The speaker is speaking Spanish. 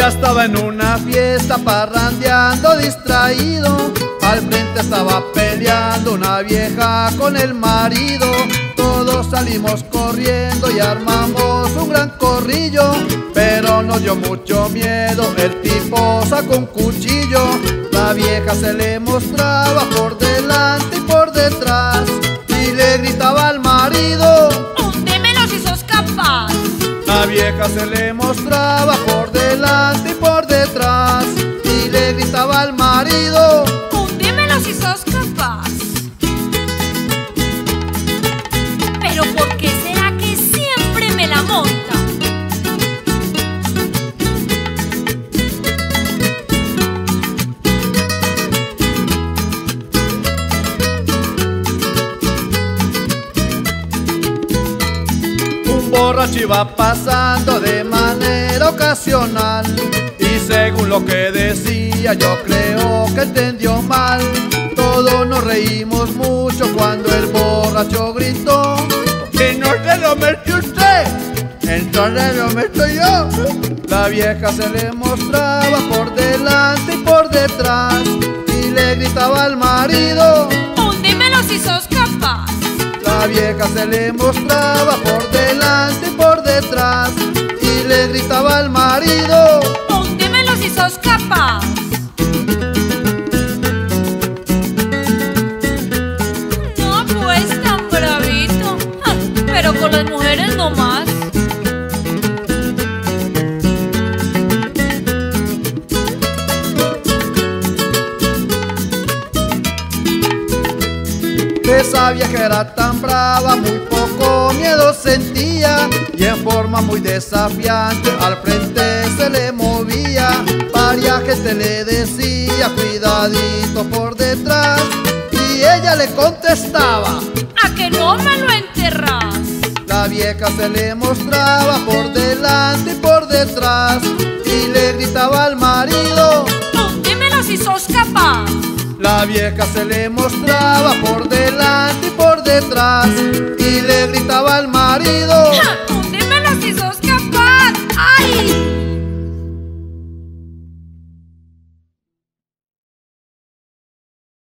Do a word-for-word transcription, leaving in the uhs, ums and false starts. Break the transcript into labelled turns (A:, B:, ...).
A: día estaba en una fiesta parrandeando distraído. Al frente estaba peleando una vieja con el marido. Todos salimos corriendo y armamos un gran corrillo, pero nos dio mucho miedo, el tipo sacó un cuchillo. La vieja se le mostraba por delante y por detrás y le gritaba al marido:
B: ¡Húndemelo si sos capaz!
A: La vieja se le mostraba por delante y por detrás y le gritaba al marido:
B: ¡Húndemelo si sos capaz! Pero ¿por qué será que siempre me la monta?
A: Un borracho iba pasando de manera ocasional y según lo que decía yo creo que entendió mal. Todos nos reímos mucho cuando el borracho gritó: ¡Que no se lo metió usted! Entonces lo meto yo. La vieja se le mostraba por delante y por detrás y le gritaba al marido:
B: ¡Húndemelo si sos capaz!
A: La vieja se le mostraba por delante y por detrás y le gritaba al marido:
B: ¡Húndemelo si sos capaz! No, pues tan bravito. Ah, pero con las mujeres no más.
A: Esa vieja era tan brava, muy poco miedo sentía y en forma muy desafiante al frente se le movía. Varias gente le decía: cuidadito por detrás, y ella le contestaba:
B: ¿A que no me lo enterrás?
A: La vieja se le mostraba por delante y por detrás y le gritaba al marido:
B: ¡Húndemelo si sos capaz!
A: La vieja se le mostraba por delante y por detrás y le gritaba al marido:
B: ¡Ja!